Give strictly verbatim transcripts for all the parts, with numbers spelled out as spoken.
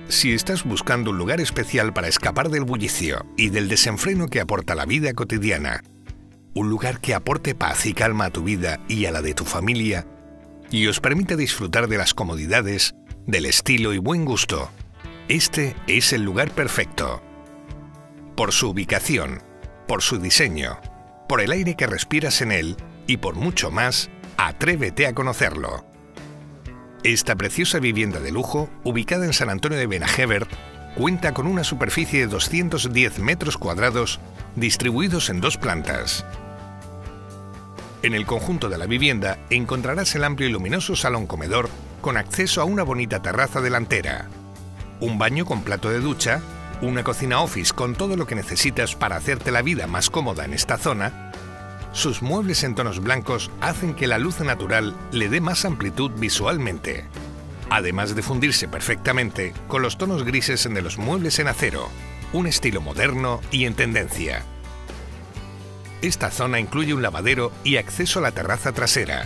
Si estás buscando un lugar especial para escapar del bullicio y del desenfreno que aporta la vida cotidiana, un lugar que aporte paz y calma a tu vida y a la de tu familia, y os permite disfrutar de las comodidades, del estilo y buen gusto, este es el lugar perfecto. Por su ubicación, por su diseño, por el aire que respiras en él y por mucho más, atrévete a conocerlo. Esta preciosa vivienda de lujo, ubicada en San Antonio de Benajever, cuenta con una superficie de doscientos diez metros cuadrados distribuidos en dos plantas. En el conjunto de la vivienda encontrarás el amplio y luminoso salón comedor con acceso a una bonita terraza delantera, un baño con plato de ducha, una cocina office con todo lo que necesitas para hacerte la vida más cómoda en esta zona. Sus muebles en tonos blancos hacen que la luz natural le dé más amplitud visualmente, además de fundirse perfectamente con los tonos grises de los muebles en acero, un estilo moderno y en tendencia. Esta zona incluye un lavadero y acceso a la terraza trasera.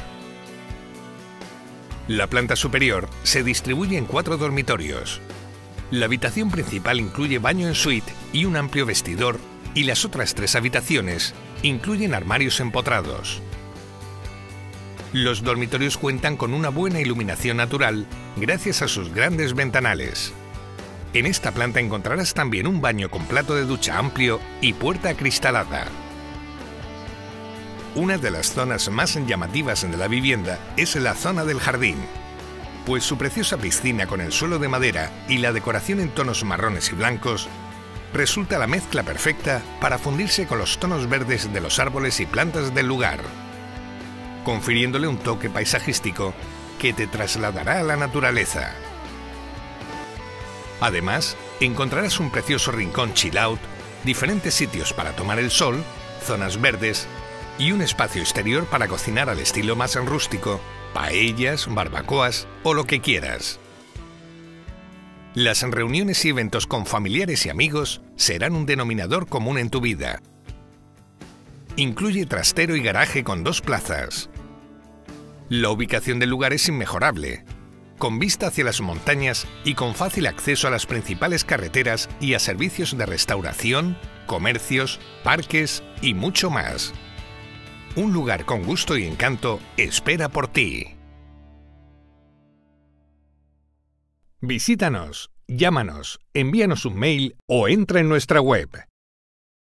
La planta superior se distribuye en cuatro dormitorios. La habitación principal incluye baño en suite y un amplio vestidor, y las otras tres habitaciones incluyen armarios empotrados. Los dormitorios cuentan con una buena iluminación natural gracias a sus grandes ventanales. En esta planta encontrarás también un baño con plato de ducha amplio y puerta acristalada. Una de las zonas más llamativas de la vivienda es la zona del jardín, pues su preciosa piscina con el suelo de madera y la decoración en tonos marrones y blancos resulta la mezcla perfecta para fundirse con los tonos verdes de los árboles y plantas del lugar, confiriéndole un toque paisajístico que te trasladará a la naturaleza. Además, encontrarás un precioso rincón chill out, diferentes sitios para tomar el sol, zonas verdes y un espacio exterior para cocinar al estilo más rústico, paellas, barbacoas o lo que quieras. Las reuniones y eventos con familiares y amigos serán un denominador común en tu vida. Incluye trastero y garaje con dos plazas. La ubicación del lugar es inmejorable, con vista hacia las montañas y con fácil acceso a las principales carreteras y a servicios de restauración, comercios, parques y mucho más. Un lugar con gusto y encanto espera por ti. Visítanos, llámanos, envíanos un mail o entra en nuestra web.